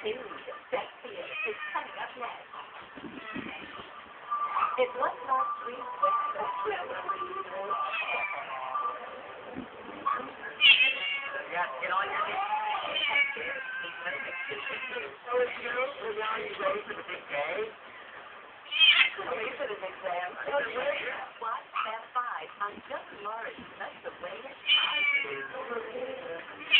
food, sexiest, is coming up next. It was last week. Yeah, get on your knees. So now you ready for the big day? Ready for the big day. Watch Step 5 on Just Learn. That's the way it's